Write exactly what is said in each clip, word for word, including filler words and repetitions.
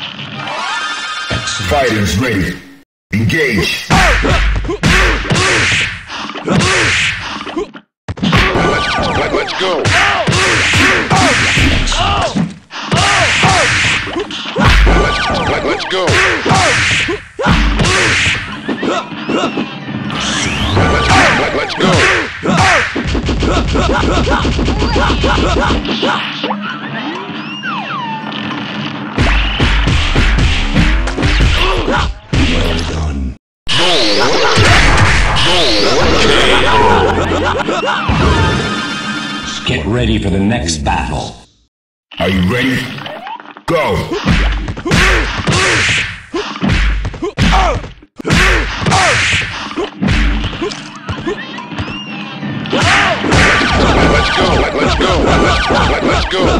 Fighters ready. Engage. Let's, let, let's go. Let's, let, let's go. Let's, let, let's go. Well done. Get ready for the next battle. Are you ready? Go! Let's go, let, let's go, let's, let, let's go.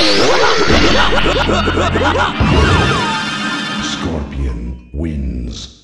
Scorpion wins.